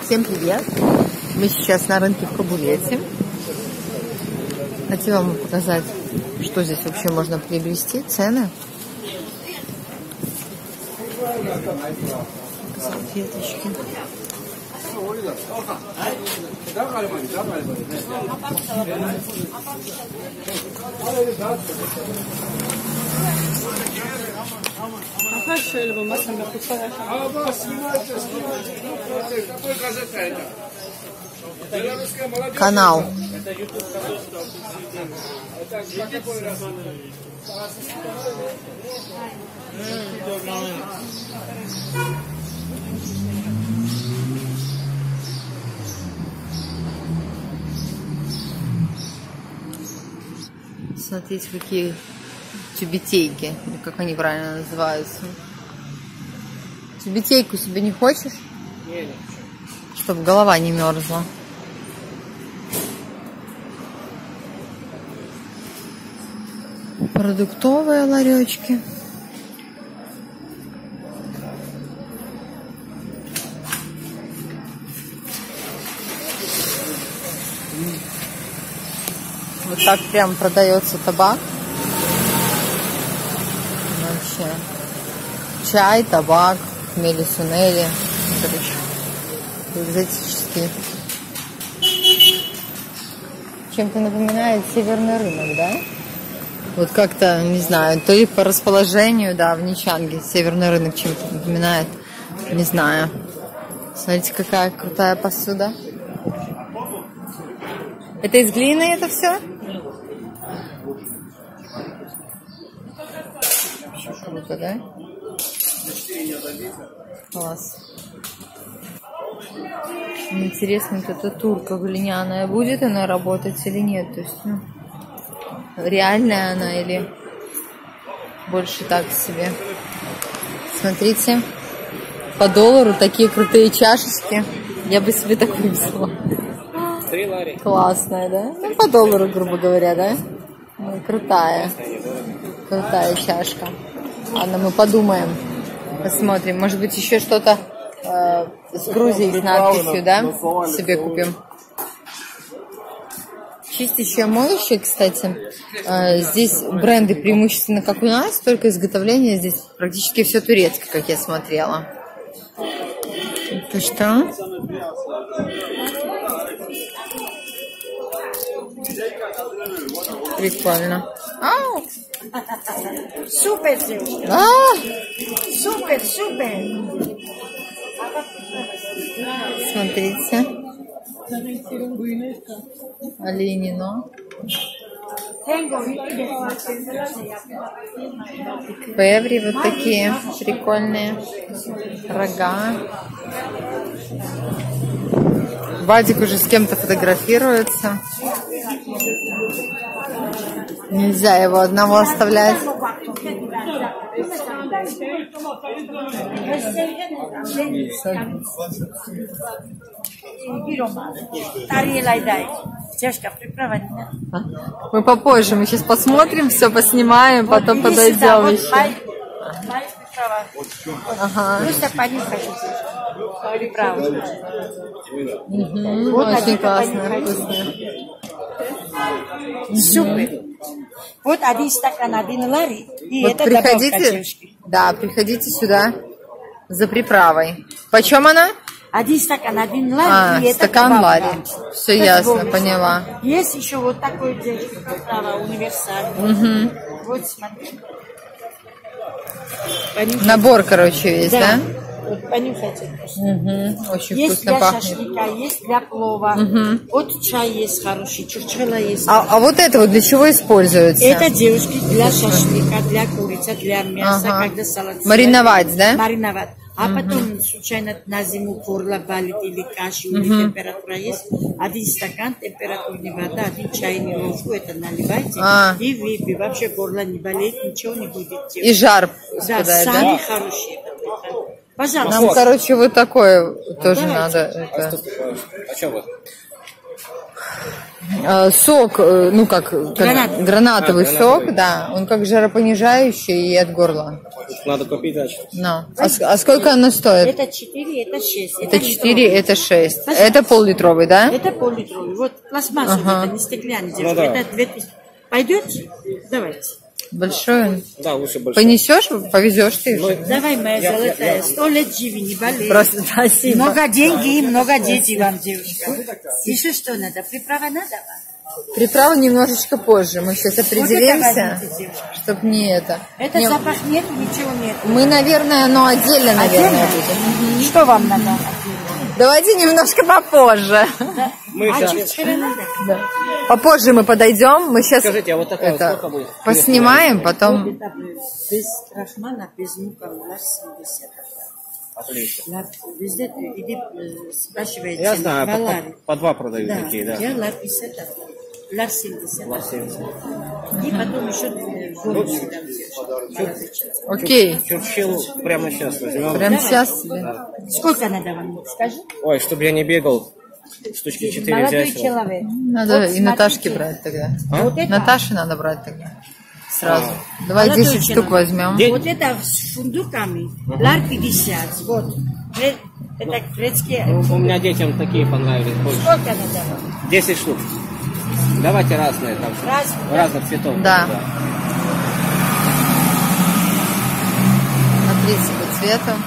Всем привет! Мы сейчас на рынке в Кабулете. Хотела вам показать, что здесь вообще можно приобрести, цены. Салфеточки. Канал. Смотрите, какие тюбетейки, или как они правильно называются. Тюбетейку себе не хочешь? Нет. Чтобы голова не мерзла. Продуктовые ларечки. Вот так прям продается табак. Вообще. Чай, табак, хмели-сунели. Короче, экзотический. Чем-то напоминает северный рынок, да? Вот как-то, не знаю, то ли по расположению, да, в Ничанге северный рынок чем-то напоминает. Не знаю. Смотрите, какая крутая посуда. Это из глины это все? Круто, да? Класс. Интересно, вот эта турка глиняная, будет она работать или нет? То есть, ну, реальная она или больше так себе? Смотрите, по доллару такие крутые чашечки. Я бы себе такую взяла. Классная, да? Ну, по доллару, грубо говоря, да? Ну, крутая. Крутая чашка. Ладно, мы подумаем. Посмотрим. Может быть, еще что-то с Грузией с надписью, да? Себе купим. Чистящее, моющее, кстати. Здесь бренды преимущественно, как у нас, только изготовление здесь практически все турецкое, как я смотрела. Это что? Прикольно. Ау! Супер, девушка. Супер, супер. Смотрите. Оленино. Певри вот такие прикольные. Рога. Вадик уже с кем-то фотографируется. Нельзя его одного оставлять. Мы попозже, мы сейчас посмотрим, все поснимаем, потом подойдем еще. Ага. Очень классно, вкусно. Супер. Вот один стакан, один лари. И вот это приходите, да, приходите сюда за приправой. Почем она? Один стакан, один лари. Стакан лари. Все ясно, поняла. Есть еще вот такой приправа универсальный. Вот смотри. Набор, короче, есть, да? Вот понюхайте. Очень есть вкусно для пахнет. Шашлыка, есть для плова. Вот чай есть хороший, чурчхела есть. А вот это вот для чего используется? Это, девушки, для шашлыка, для курицы, для мяса, когда салат. Мариновать, да? Мариновать. А потом, случайно, на зиму горло болит или кашель, или температура есть, один стакан температурной воды, один чайный ложку, это наливайте, и выпей. Вообще горло не болит, ничего не будет делать. И жар да, самый хороший. Пожалуйста. Нам, короче, вот такое тоже надо. Это... А что вы? Сок, ну как гранатовый сок, да, он как жаропонижающий и от горла. Надо купить, значит. No. А сколько оно стоит? Это 4, это 6. Это 4, это 6. Это пол-литровый, да? Это пол-литровый. Вот пластмассовый, это не стеклянный. Ну, да. Это 2000. Пойдет? Давайте. Большой он? Да, лучше большой. Понесешь, повезешь ты же. Давай, моя золотая. 100 лет живи, не болей. Просто спасибо. Много денег и много детей вам, девушка. Еще что надо? Приправа надо вам? Приправу немножечко позже. Мы сейчас определимся, чтобы не это. Это Не, запах нет, ничего нет. мы, наверное, но отдельно, наверное, будем. Что вам надо? Давайте немножко попозже. Да. Попозже мы подойдем. Мы сейчас Скажите, а вот такая это, сколько будет? поснимаем, потом. Без крахмала, без мука, лар 70. Отлично. Везде иди спрашивайте. Я знаю, по 2 продают Да, такие, да. я лар 50, лар 70. Лар 70. И потом еще бонусы дам. Окей. Чурчил прямо сейчас возьмем. Прямо сейчас себе. Сколько надо вам? Скажи. Ой, чтобы я не бегал. Штучки 4 Молодой взять. человек. Надо Вот и Наташке смотрите. брать тогда. Вот это, Наташе надо брать тогда. Сразу. Давай Молодой 10 штук человек. возьмем. вот это с фундуками. Лар 50. Вот. Это грецкие. У меня детям такие понравились больше. Сколько надо вам? 10 штук. Давайте разные там. Разные? Разных цветов. Да. Смотрите по цвету.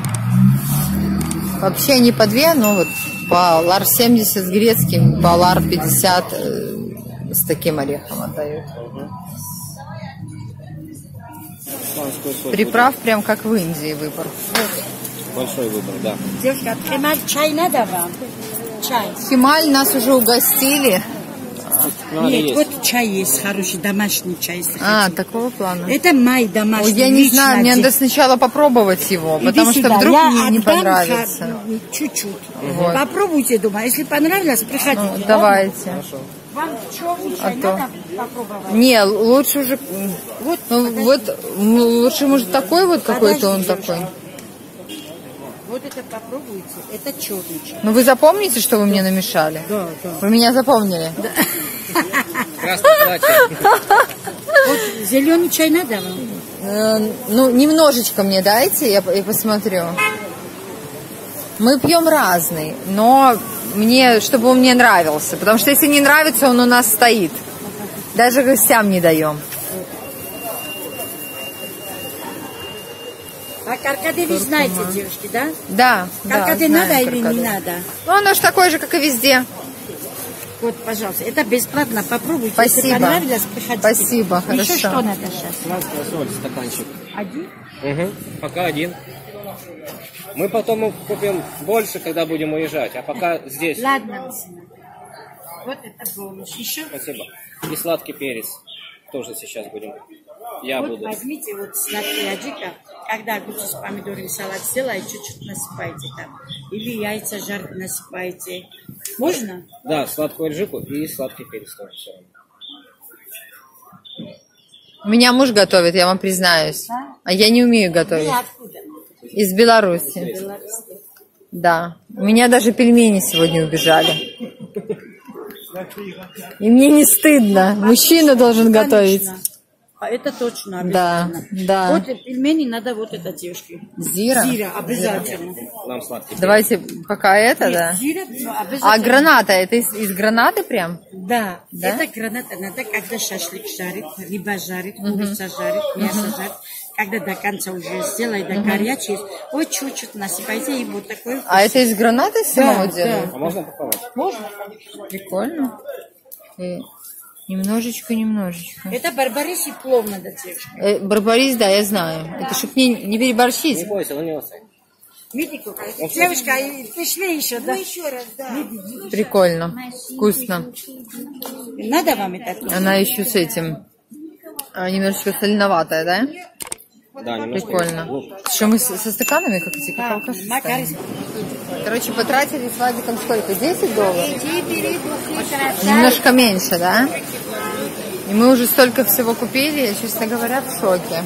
Вообще не по 2, но вот по лар 70 с грецким, по лар 50 с таким орехом отдают. Приправ прям как в Индии выбор. Большой выбор, да. Девушка, эмаль, чай надо вам? Чай. Хималь нас уже угостили. Нет, вот чай есть хороший, домашний чай. Если хотите. Такого плана. Это май домашний. Ой, я не лично знаю, мне один. надо сначала попробовать его, Иди потому что сюда, вдруг я мне не отдам понравится. Чуть-чуть. Вот. Попробуйте дома. Если понравилось, приходите. Ну, давайте. Вам черный чай то. надо попробовать? Не, лучше уже... Вот, лучше, может, такой вот какой-то он такой. Вот это попробуйте. Это черный чай. Ну, вы запомните, что вы мне намешали? Да, да. Вы меня запомнили? Красное платье. Вот зеленый чай надо вам? Ну, немножечко мне дайте, я посмотрю. Мы пьем разный, но чтобы он мне нравился. Потому что если не нравится, он у нас стоит. Даже гостям не даем. А каркаде вы знаете, девушки, да? Да. Каркаде знаем надо или каркаде. не надо? Ну, оно же такое же, как и везде. Вот, пожалуйста, это бесплатно. Попробуйте. Спасибо. Если понравилось, приходите. Спасибо, Еще хорошо. что надо сейчас? Красная соль, стаканчик. Один? Угу. Пока один. Мы потом купим больше, когда будем уезжать. А пока здесь. Ладно. Вот это бонус. Еще? Спасибо. И сладкий перец. Тоже сейчас будем. Я вот буду. возьмите вот сладкий аджика, когда огурцы с помидорами салат сделаете, чуть-чуть насыпайте там. Или яйца жарить насыпайте. Можно? Да, сладкую аджику и сладкий перец тоже. Все. Меня муж готовит, я вам признаюсь. А я не умею готовить. Вы откуда? Из Беларуси. Да. У меня даже пельмени сегодня убежали. И мне не стыдно. Мужчина должен готовить. А это точно Да, обязательно. да. Вот пельмени надо вот это, девушки. Зира? Зира, обязательно. Нам сладкий перец. Давайте пока это, да. Зира, обязательно. А граната, это из гранаты прям? Да, Да? это граната надо, когда шашлык жарит, рыба жарит, курица жарит, мясо жарит. Когда до конца уже сделай, до горячей, вот чуть-чуть насыпайте, и вот такой вкус. А это из гранаты самого делают? А можно попробовать? Можно? Прикольно. И немножечко. Это барбарис и плов надо, девушка. Барбарис, да, я знаю. Это чтоб не переборщить. Не бойся, он не острый. Видите, какая? Девушка, и пришли еще, да? Еще раз, да. Прикольно. Вкусно. Надо вам это? Она еще с этим немножечко соленоватая, да? Да, немножко. Прикольно. Что мы со стаканами, как эти, как алкаши Макарис. стали? Короче, потратили с Владиком сколько? $10? Немножко меньше, да? И мы уже столько всего купили, я, честно говоря, в шоке.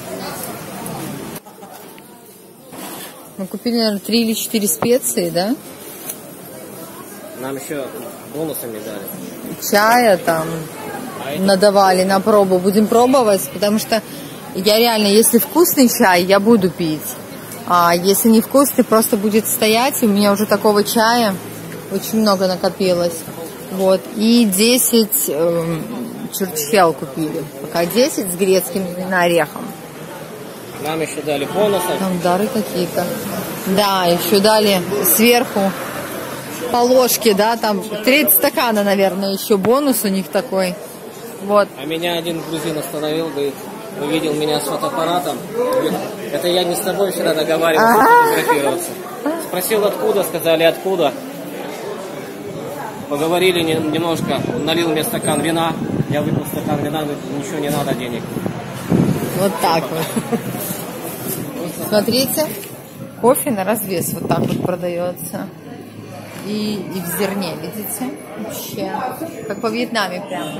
Мы купили, наверное, 3 или 4 специи, да? Нам еще бонусами дали. чая там надавали на пробу. Будем пробовать, потому что я реально, если вкусный чай, я буду пить. А если не вкусный, просто будет стоять. И у меня уже такого чая очень много накопилось. Вот. И 10 чурчхел купили. Пока 10 с грецким орехом. Нам еще дали бонусы. Там дары какие-то. Да, еще дали сверху по ложке, да, там треть стакана, наверное, еще бонус у них такой. Вот. А меня один грузин остановил, говорит, увидел меня с фотоаппаратом. Говорит, это я не с тобой вчера договаривался фотографироваться. Спросил, откуда, сказали, откуда. Поговорили немножко, налил мне стакан вина. Я выпил стакан вина, ничего не надо, денег. Вот так вот. Смотрите, кофе на развес вот так вот продается. И в зерне, видите? Вообще, как во Вьетнаме прям.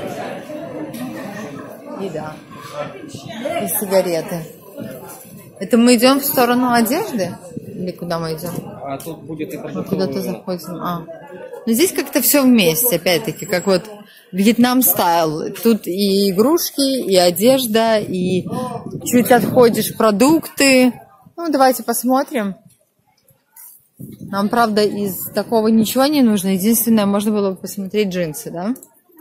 И да. И сигареты. Это мы идем в сторону одежды? Или куда мы идем? А тут будет и мы куда-то заходим. Но здесь как-то все вместе, опять-таки, как вот Вьетнам стайл. Тут и игрушки, и одежда, и чуть отходишь продукты. Ну, давайте посмотрим. Нам, правда, из такого ничего не нужно. Единственное, можно было бы посмотреть джинсы, да?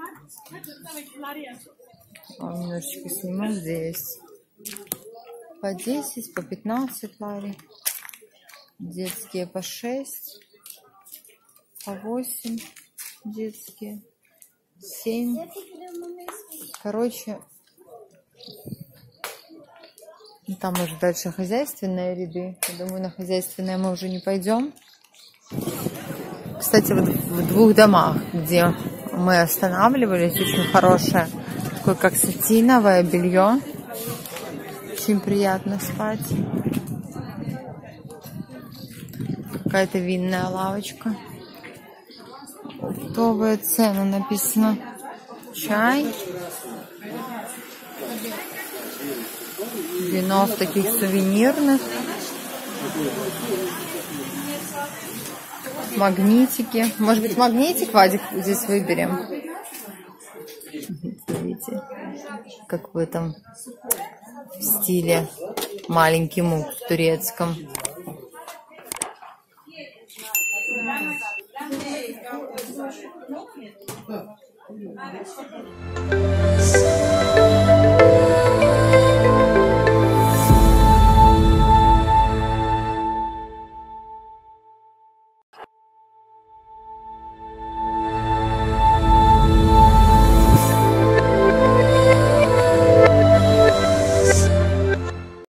Немножечко сниму здесь. По 10, по 15 лари. Детские по 6. По 8 детские. 7. Короче, там уже дальше хозяйственные ряды. Я думаю, на хозяйственные мы уже не пойдем. Кстати, вот в двух домах, где мы останавливались, очень хорошее, такое как сатиновое белье. Очень приятно спать. Какая-то винная лавочка. Оптовые цены написано. Чай. Вино в таких сувенирных. Магнитики. Может быть, магнитик, Вадик, здесь выберем. Видите, как в этом стиле маленький мук в турецком.